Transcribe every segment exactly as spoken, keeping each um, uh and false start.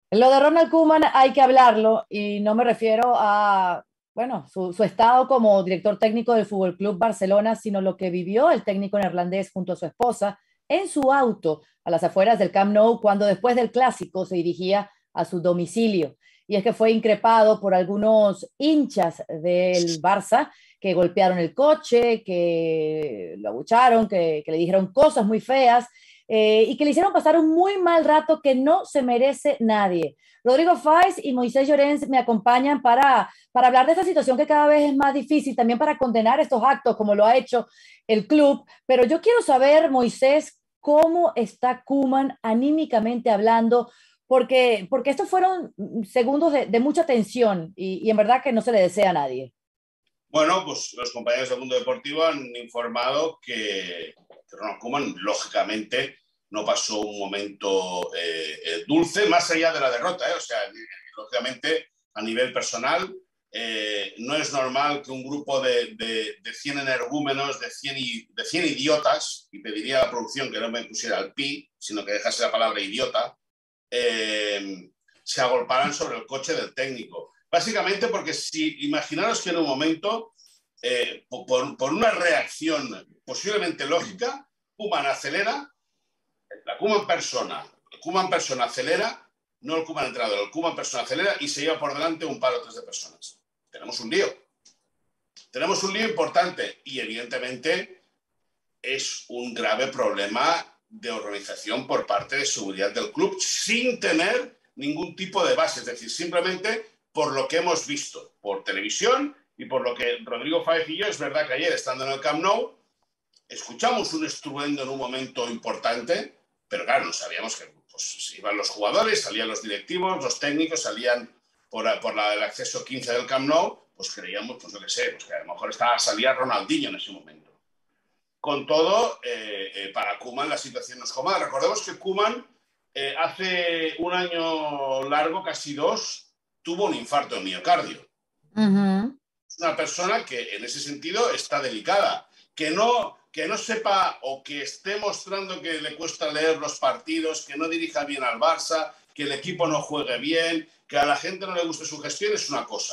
Lo de Ronald Koeman hay que hablarlo y no me refiero a, bueno, su, su estado como director técnico del Fútbol Club Barcelona, sino lo que vivió el técnico neerlandés junto a su esposa en su auto a las afueras del Camp Nou cuando después del clásico se dirigía a su domicilio. Y es que fue increpado por algunos hinchas del Barça que golpearon el coche, que lo abucharon, que, que le dijeron cosas muy feas eh, y que le hicieron pasar un muy mal rato que no se merece nadie. Rodrigo Fáez y Moisés Llorens me acompañan para, para hablar de esta situación que cada vez es más difícil, también para condenar estos actos como lo ha hecho el club. Pero yo quiero saber, Moisés, cómo está Koeman anímicamente hablando, porque, porque estos fueron segundos de, de mucha tensión y, y en verdad que no se le desea a nadie. Bueno, pues los compañeros del mundo deportivo han informado que, que Ronald Koeman, lógicamente, no pasó un momento eh, eh, dulce, más allá de la derrota. ¿eh? O sea, lógicamente, a nivel personal, eh, no es normal que un grupo de, de, de cien energúmenos, de cien, de cien idiotas, y pediría a la producción que no me pusiera el pi, sino que dejase la palabra idiota, eh, se agolparan sobre el coche del técnico. Básicamente porque si imaginaros que en un momento, eh, por, por una reacción posiblemente lógica, Koeman acelera, la Koeman persona, el Koeman persona acelera, no el Koeman entrenador, el Koeman persona acelera y se lleva por delante un par o tres de personas. Tenemos un lío. Tenemos un lío importante y evidentemente es un grave problema de organización por parte de seguridad del club sin tener ningún tipo de base, es decir, simplemente por lo que hemos visto por televisión y por lo que Rodrigo Fáez y yo, es verdad que ayer estando en el Camp Nou, escuchamos un estruendo en un momento importante, pero claro, no sabíamos que pues, iban los jugadores, salían los directivos, los técnicos, salían por, por la, el acceso quince del Camp Nou, pues creíamos, pues no que sé, pues que a lo mejor estaba, salía Ronaldinho en ese momento. Con todo, eh, eh, para Koeman la situación no es cómoda. Recordemos que Koeman eh, hace un año largo, casi dos, tuvo un infarto de miocardio. Uh-huh. Es una persona que en ese sentido está delicada. Que no, que no sepa o que esté mostrando que le cuesta leer los partidos, que no dirija bien al Barça, que el equipo no juegue bien, que a la gente no le guste su gestión, es una cosa.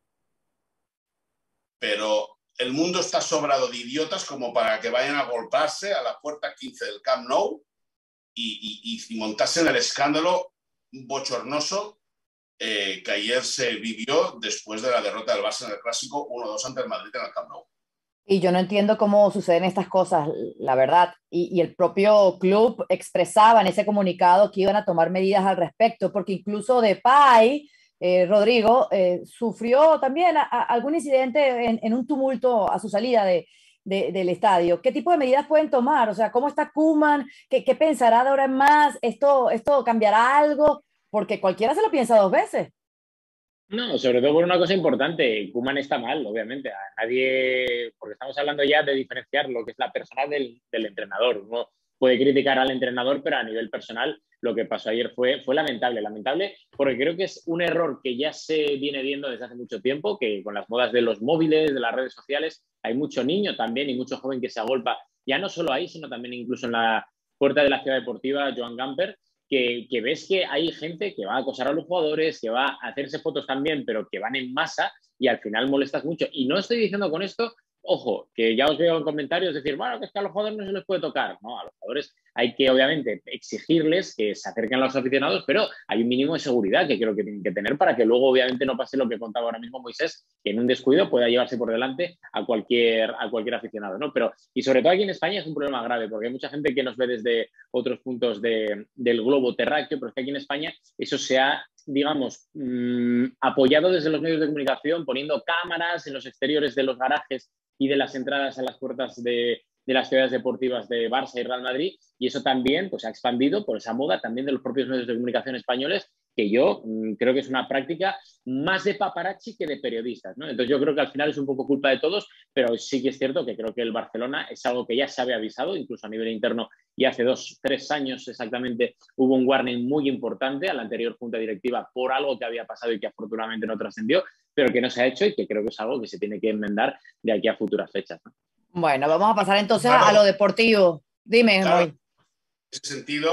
Pero el mundo está sobrado de idiotas como para que vayan a golpearse a la puerta quince del Camp Nou y, y, y montarse en el escándalo bochornoso eh, que ayer se vivió después de la derrota del Barça en el Clásico uno dos ante el Madrid en el Camp Nou. Y yo no entiendo cómo suceden estas cosas, la verdad. Y, y el propio club expresaba en ese comunicado que iban a tomar medidas al respecto, porque incluso Depay, eh, Rodrigo, eh, sufrió también a, a algún incidente en, en, un tumulto a su salida de, de, del estadio. ¿Qué tipo de medidas pueden tomar? O sea, ¿cómo está Koeman? ¿Qué, qué pensará de ahora en más? ¿Esto, ¿Esto cambiará algo? Porque cualquiera se lo piensa dos veces. No, sobre todo por una cosa importante, Koeman está mal, obviamente. A nadie, porque estamos hablando ya de diferenciar lo que es la persona del, del entrenador. Uno puede criticar al entrenador, pero a nivel personal lo que pasó ayer fue, fue lamentable. Lamentable porque creo que es un error que ya se viene viendo desde hace mucho tiempo, que con las modas de los móviles, de las redes sociales, hay mucho niño también y mucho joven que se agolpa, ya no solo ahí, sino también incluso en la puerta de la ciudad deportiva, Joan Gamper, Que, que ves que hay gente que va a acosar a los jugadores, que va a hacerse fotos también, pero que van en masa y al final molestas mucho. Y no estoy diciendo con esto, ojo, que ya os veo en comentarios decir, bueno, que es que a los jugadores no se les puede tocar. No, a los jugadores hay que obviamente exigirles que se acerquen a los aficionados, pero hay un mínimo de seguridad que creo que tienen que tener para que luego obviamente no pase lo que contaba ahora mismo Moisés, que en un descuido pueda llevarse por delante a cualquier, a cualquier aficionado, ¿no? Pero, y sobre todo aquí en España es un problema grave, porque hay mucha gente que nos ve desde otros puntos de, del globo terráqueo, pero es que aquí en España eso se ha, digamos, mmm, apoyado desde los medios de comunicación, poniendo cámaras en los exteriores de los garajes y de las entradas a las puertas de, de las ciudades deportivas de Barça y Real Madrid, y eso también pues, ha expandido por esa moda también de los propios medios de comunicación españoles, que yo mmm, creo que es una práctica más de paparazzi que de periodistas, ¿no? Entonces yo creo que al final es un poco culpa de todos, pero sí que es cierto que creo que el Barcelona es algo que ya se había avisado, incluso a nivel interno, y hace dos, tres años exactamente hubo un warning muy importante a la anterior junta directiva por algo que había pasado y que afortunadamente no trascendió, pero que no se ha hecho y que creo que es algo que se tiene que enmendar de aquí a futuras fechas, ¿no? Bueno, vamos a pasar entonces Claro, a lo deportivo. Dime, claro, Moy. en ese sentido,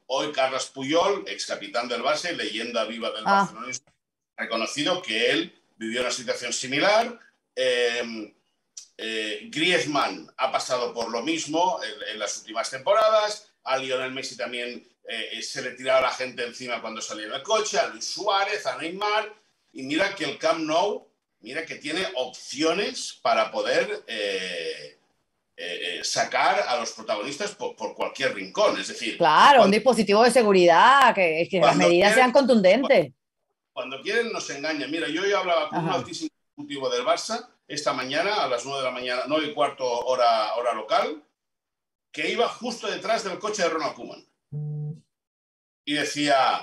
hoy Carles Puyol, ex capitán del Barça y leyenda viva del ah. barcelonismo, ha reconocido que él vivió una situación similar. Eh, eh, Griezmann ha pasado por lo mismo en, en las últimas temporadas. A Lionel Messi también eh, se le tiraba la gente encima cuando salía en el coche, a Luis Suárez, a Neymar. Y mira que el Camp Nou, mira que tiene opciones para poder eh, eh, sacar a los protagonistas por, por cualquier rincón. Es decir, claro, cuando, un dispositivo de seguridad, que, que las medidas quieren, sean contundentes. Cuando, cuando quieren nos engañan. Mira, yo ya hablaba con Ajá. un altísimo ejecutivo del Barça esta mañana a las nueve de la mañana, nueve y cuarto hora, hora local, que iba justo detrás del coche de Ronald Koeman. Y decía,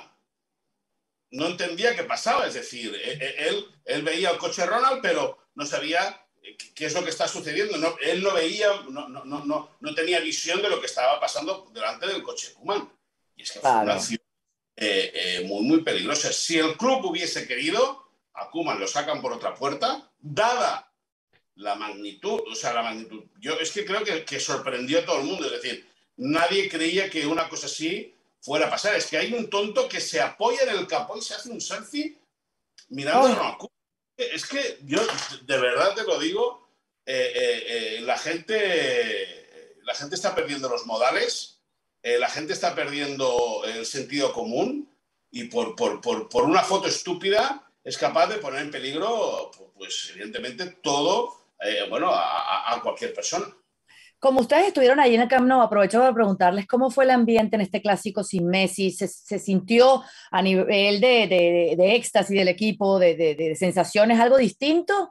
no entendía qué pasaba, es decir, él, él veía el coche de Ronald, pero no sabía qué es lo que está sucediendo. No, él no veía, no, no, no, no tenía visión de lo que estaba pasando delante del coche de Koeman. Y es que claro. fue una acción eh, eh, muy, muy peligrosa. Si el club hubiese querido, a Koeman lo sacan por otra puerta, dada la magnitud, o sea, la magnitud. Yo es que creo que, que sorprendió a todo el mundo. Es decir, nadie creía que una cosa así fuera a pasar. Es que hay un tonto que se apoya en el capó y se hace un selfie mirando oh. a Koeman. Es que yo, de verdad te lo digo, eh, eh, eh, la gente, la gente está perdiendo los modales, eh, la gente está perdiendo el sentido común y por, por, por, por una foto estúpida es capaz de poner en peligro, pues evidentemente, todo, eh, bueno, a, a cualquier persona. Como ustedes estuvieron ahí en el Camp Nou, aprovecho para preguntarles cómo fue el ambiente en este clásico sin Messi. ¿Se, se sintió a nivel de, de, de éxtasis del equipo, de, de, de sensaciones, algo distinto?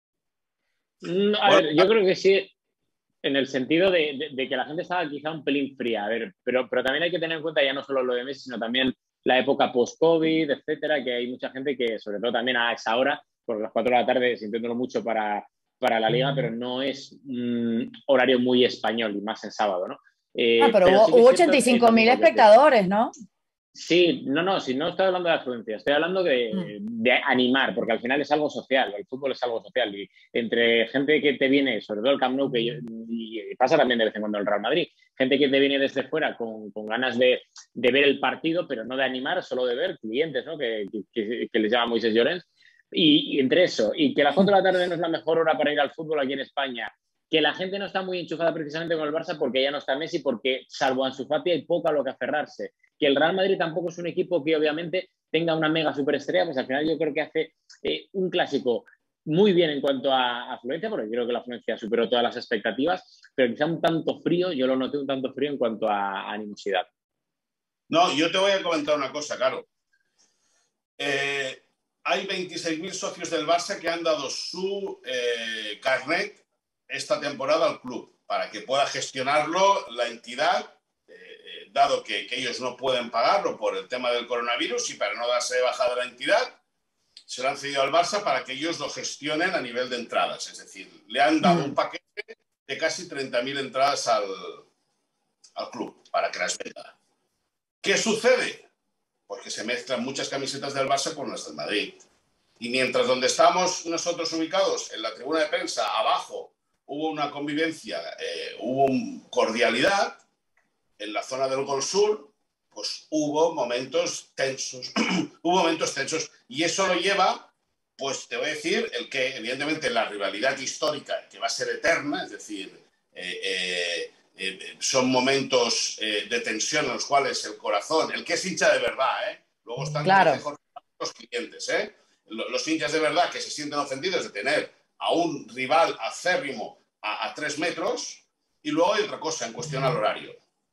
No, a ver, yo creo que sí, en el sentido de, de, de que la gente estaba quizá un pelín fría. A ver, pero, pero también hay que tener en cuenta ya no solo lo de Messi, sino también la época post-COVID, etcétera, que hay mucha gente que, sobre todo también a esa hora, por las cuatro de la tarde, sintiéndolo mucho para, para la Liga, pero no es un horario muy español, y más en sábado, ¿no? Eh, ah, pero, pero hubo, sí hubo ochenta y cinco mil espectadores, ¿no? Sí, no, no, si no estoy hablando de afluencia, estoy hablando de, mm. de animar, porque al final es algo social, el fútbol es algo social, y entre gente que te viene, sobre todo el Camp Nou, que yo, y pasa también de vez en cuando el Real Madrid, gente que te viene desde fuera con, con ganas de, de ver el partido, pero no de animar, solo de ver clientes, ¿no? Que, que, que les llama Moisés Llorens, y, y entre eso, y que las cuatro de la tarde no es la mejor hora para ir al fútbol aquí en España, que la gente no está muy enchufada precisamente con el Barça porque ya no está Messi, porque salvo Ansu Fati hay poco a lo que aferrarse. Que el Real Madrid tampoco es un equipo que obviamente tenga una mega superestrella, pues al final yo creo que hace eh, un clásico muy bien en cuanto a afluencia, porque creo que la afluencia superó todas las expectativas, pero quizá un tanto frío, yo lo noté un tanto frío en cuanto a animosidad. No, yo te voy a comentar una cosa, Caro. Eh, hay veintiséis mil socios del Barça que han dado su eh, carnet esta temporada al club para que pueda gestionarlo la entidad, eh, dado que, que ellos no pueden pagarlo por el tema del coronavirus y para no darse de baja de la entidad, se lo han cedido al Barça para que ellos lo gestionen a nivel de entradas. Es decir, le han dado mm. un paquete de casi treinta mil entradas al, al club para que las venda. ¿Qué sucede? Porque se mezclan muchas camisetas del Barça con las del Madrid. Y mientras donde estamos nosotros ubicados, en la tribuna de prensa, abajo, hubo una convivencia, eh, hubo cordialidad, en la zona del Gol Sur, pues hubo momentos tensos, hubo momentos tensos, y eso lo lleva, pues te voy a decir, el que evidentemente la rivalidad histórica, que va a ser eterna, es decir, eh, eh, eh, son momentos eh, de tensión en los cuales el corazón, el que es hincha de verdad, ¿eh? Luego están claro. los clientes, ¿eh? Los hinchas de verdad que se sienten ofendidos de tener a un rival acérrimo a, a tres metros, y luego hay otra cosa en cuestión al horario.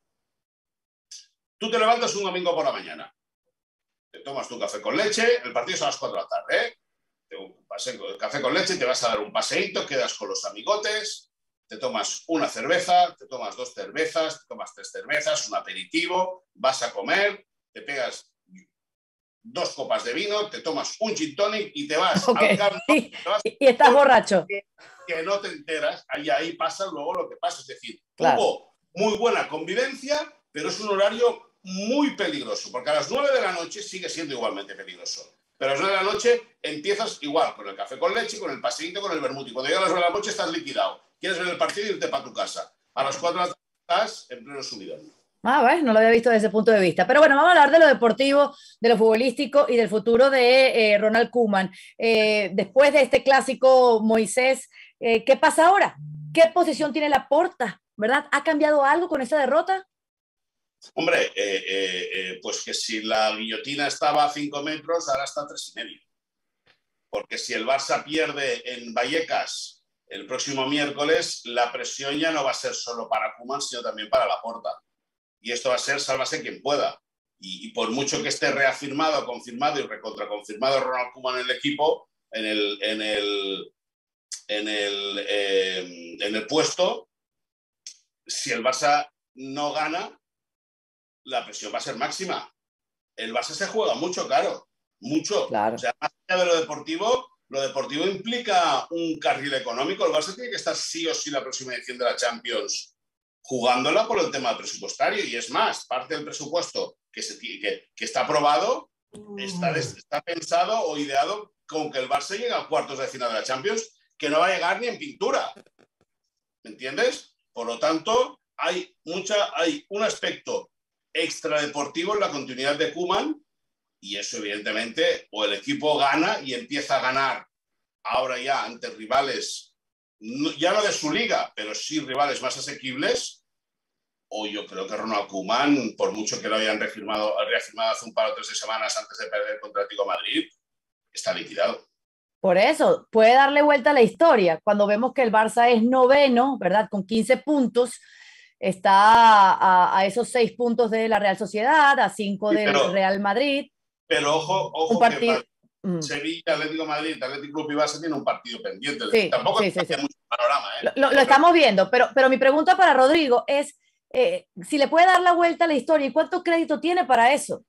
Tú te levantas un domingo por la mañana, te tomas tu café con leche, el partido es a las cuatro de la tarde, ¿eh? Te, un paseo, café con leche, te vas a dar un paseíto, quedas con los amigotes, te tomas una cerveza, te tomas dos cervezas, te tomas tres cervezas, un aperitivo, vas a comer, te pegas dos copas de vino, te tomas un gin tonic y te vas okay. al campo. Y, y estás borracho. Que, que no te enteras, ahí, ahí pasa luego lo que pasa. Es decir, claro. hubo muy buena convivencia, pero es un horario muy peligroso, porque a las nueve de la noche sigue siendo igualmente peligroso. Pero a las nueve de la noche empiezas igual, con el café con leche, con el paseíto, con el vermut. Y cuando llega a las nueve de la noche estás liquidado. Quieres ver el partido y irte para tu casa. A las cuatro de la tarde estás en pleno subidón. Ah, bueno, no lo había visto desde ese punto de vista. Pero bueno, vamos a hablar de lo deportivo, de lo futbolístico y del futuro de eh, Ronald Koeman. Eh, después de este clásico, Moisés, eh, ¿qué pasa ahora? ¿Qué posición tiene Laporta? ¿Verdad? ¿Ha cambiado algo con esta derrota? Hombre, eh, eh, eh, pues que si la guillotina estaba a cinco metros, ahora está a tres y medio. Porque si el Barça pierde en Vallecas el próximo miércoles, la presión ya no va a ser solo para Koeman, sino también para Laporta. Y esto va a ser sálvase quien pueda. Y, y por mucho que esté reafirmado, confirmado y recontraconfirmado Ronald Koeman en el equipo, en el, en el, en el, eh, en el puesto, si el Barça no gana, la presión va a ser máxima. El Barça se juega mucho, claro, mucho. Claro. O sea, más allá de lo deportivo, lo deportivo implica un carril económico. El Barça tiene que estar sí o sí la próxima edición de la Champions jugándola por el tema presupuestario. Y es más, parte del presupuesto que, se, que, que está aprobado está, está pensado o ideado con que el Barça llegue a cuartos de final de la Champions, que no va a llegar ni en pintura. ¿Me entiendes? Por lo tanto, hay, mucha, hay un aspecto extradeportivo en la continuidad de Koeman, y eso evidentemente o el equipo gana y empieza a ganar ahora ya ante rivales, ya no de su liga, pero sí rivales más asequibles, o yo creo que Ronald Koeman, por mucho que lo hayan reafirmado, reafirmado hace un par o tres de semanas antes de perder contra Atlético de Madrid, está liquidado. Por eso, puede darle vuelta a la historia. Cuando vemos que el Barça es noveno, ¿verdad? Con quince puntos, está a, a esos seis puntos de la Real Sociedad, a cinco Sí, del pero, Real Madrid. Pero ojo, ojo un partido... que mm. Sevilla, Atlético de Madrid, Atlético Club y Barça tienen un partido pendiente. Sí, Tampoco sí, sí, sí. mucho panorama, ¿eh? Lo, lo, lo estamos viendo, pero, pero mi pregunta para Rodrigo es eh, si le puede dar la vuelta a la historia y cuánto crédito tiene para eso.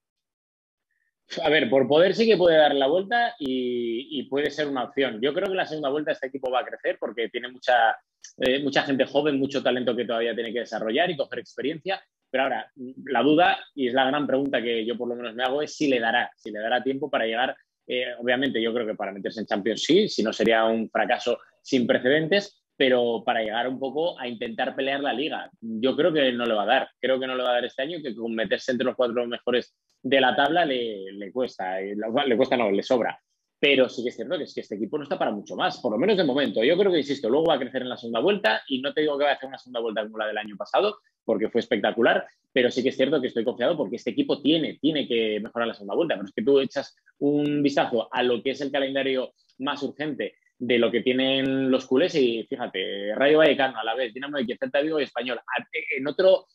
A ver, por poder sí que puede dar la vuelta y, y puede ser una opción. Yo creo que la segunda vuelta este equipo va a crecer porque tiene mucha, eh, mucha gente joven, mucho talento que todavía tiene que desarrollar y coger experiencia. Pero ahora, la duda, y es la gran pregunta que yo por lo menos me hago, es si le dará, si le dará tiempo para llegar. Eh, obviamente yo creo que para meterse en Champions sí, si no sería un fracaso sin precedentes, pero para llegar un poco a intentar pelear la Liga. Yo creo que no le va a dar, creo que no le va a dar este año, que con meterse entre los cuatro mejores de la tabla le, le cuesta, le cuesta no, le sobra. Pero sí que es cierto que es que este equipo no está para mucho más, por lo menos de momento. Yo creo que, insisto, luego va a crecer en la segunda vuelta y no te digo que va a hacer una segunda vuelta como la del año pasado, porque fue espectacular, pero sí que es cierto que estoy confiado porque este equipo tiene, tiene que mejorar la segunda vuelta. Pero es que tú echas un vistazo a lo que es el calendario más urgente de lo que tienen los culés y fíjate, Rayo Vallecano a la vez, Dinamo de Kiev, Celta de Vigo y Español. En otro,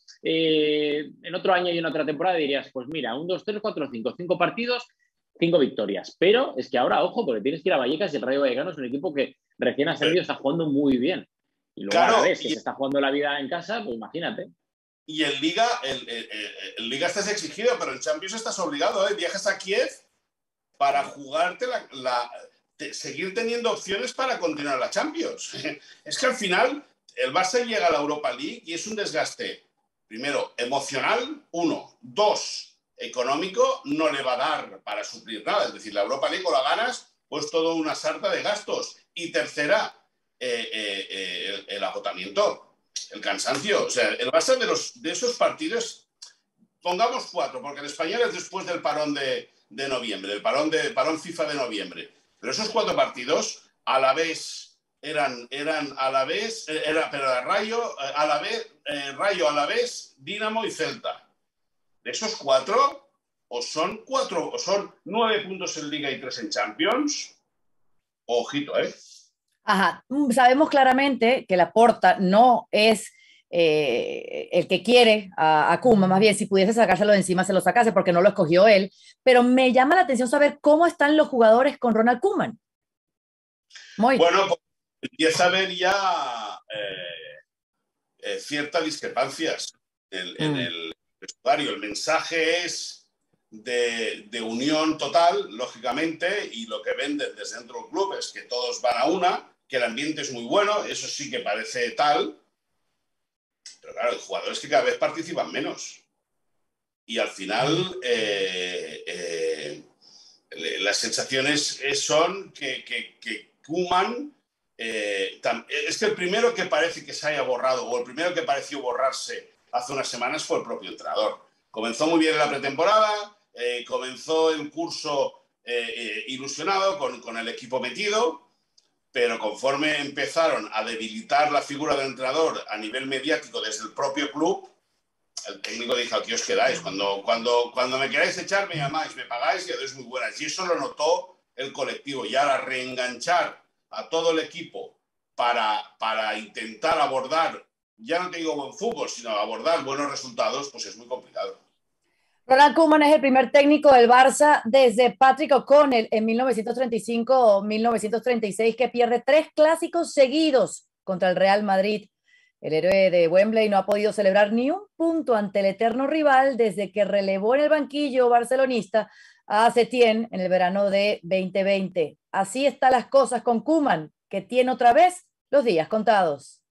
eh, en otro año y en otra temporada dirías, pues mira, un, dos, tres, cuatro, cinco, cinco partidos, cinco victorias. Pero es que ahora, ojo, porque tienes que ir a Vallecas y el Rayo Vallecano es un equipo que recién ascendido está jugando muy bien. Y luego claro, a la vez que y... se está jugando la vida en casa, pues imagínate. Y en Liga, el, el, el Liga estás exigido, pero en Champions estás obligado, ¿eh? Viajas a Kiev para jugarte la... la... seguir teniendo opciones para continuar la Champions. Es que al final el Barça llega a la Europa League y es un desgaste, primero, emocional, uno. Dos, económico, no le va a dar para suplir nada. Es decir, la Europa League o la ganas, pues todo una sarta de gastos. Y tercera, eh, eh, eh, el, el agotamiento, el cansancio. O sea, el Barça de, los, de esos partidos, pongamos cuatro, porque el español es después del parón de, de noviembre, el parón, de, parón FIFA de noviembre. Pero esos cuatro partidos a la vez eran, eran a la vez, era, pero era Rayo, a la vez, eh, Rayo a la vez, Dinamo y Celta. De esos cuatro, o son cuatro, o son nueve puntos en Liga y tres en Champions. Ojito, ¿eh? Ajá. Sabemos claramente que Laporta no es eh, el que quiere a, a Koeman, más bien si pudiese sacárselo de encima se lo sacase porque no lo escogió él, pero me llama la atención saber cómo están los jugadores con Ronald Koeman. Muy. Bueno, pues empieza a haber ya eh, eh, ciertas discrepancias en, mm. en el vestuario. El mensaje es de, de unión total, lógicamente, y lo que venden desde dentro del club es que todos van a una, que el ambiente es muy bueno, eso sí que parece tal. Pero claro, hay jugadores que cada vez participan menos. Y al final eh, eh, las sensaciones son que, que, que Koeman eh, es que el primero que parece que se haya borrado o el primero que pareció borrarse hace unas semanas fue el propio entrenador. Comenzó muy bien en la pretemporada, eh, comenzó el curso eh, eh, ilusionado con, con el equipo metido, pero conforme empezaron a debilitar la figura del entrenador a nivel mediático desde el propio club, el técnico dijo: aquí os quedáis, cuando, cuando, cuando me queráis echar me llamáis, me pagáis y hacéis muy buenas. Y eso lo notó el colectivo. Y ahora reenganchar a todo el equipo para, para intentar abordar, ya no te digo buen fútbol, sino abordar buenos resultados, pues es muy complicado. Ronald Koeman es el primer técnico del Barça desde Patrick O'Connell en mil novecientos treinta y cinco o mil novecientos treinta y seis, que pierde tres clásicos seguidos contra el Real Madrid. El héroe de Wembley no ha podido celebrar ni un punto ante el eterno rival desde que relevó en el banquillo barcelonista a Setién en el verano de veinte veinte. Así están las cosas con Koeman, que tiene otra vez los días contados.